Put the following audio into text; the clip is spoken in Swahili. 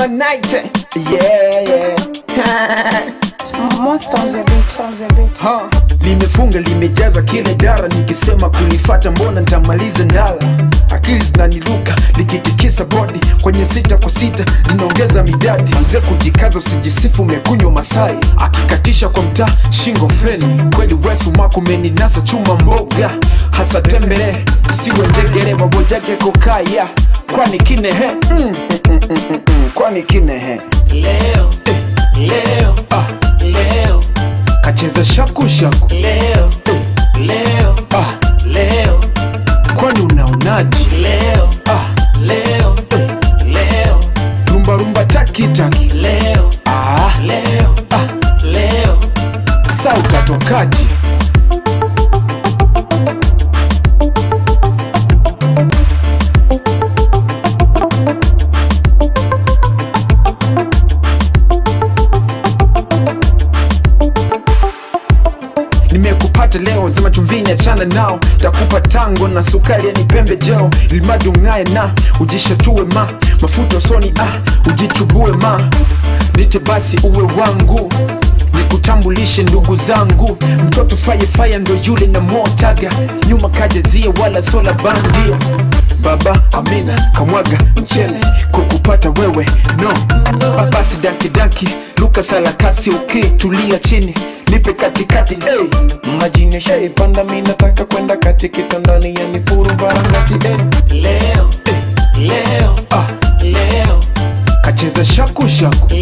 Mara night, yeah. Monster on the beat. Limefunga limejaza kile dara, nikisema kulifata mbona nitamaliza ndala. Akili zinaniruka likitikisa body kwenye 6 kwa 6 ninaongeza midadi. Mzee kujikaza usijisifu umekunywa Masai, akikatisha kwa mtaa shingo feni. Kweli wesu mako meninasa chuma mboga, hasa tembele siwe njegere babojake kokaya. Kwani kine he kwani kine he leo leo kacheza shaku shaku leo kwani unaonaji leo rumba rumba taki taki leo sa utatokaji. Nimekupata leo zama chumvini achana nao, takupa tango na sukari ya nipembe jao. Ilimadi ungaye na ujishatue mafuta usoni ujichubue nite basi uwe wangu, nikutambulishe ndugu zangu. Mtoto fire ndo yule na motaga, nyuma kajezie wala sola bandia. Baba Amina kamwaga mchele kukupata wewe no. Basi daki Luka Salakasi ukitulia chini nipe katikati Majini shaipanda minataka kwenda kati kitandani ya nifuru varangati leo kacheza shaku shaku